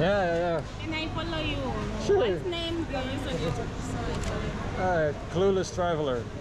Yeah. Can I follow you? Sure. What's name do you use on YouTube? So I follow you. Clueless Traveler.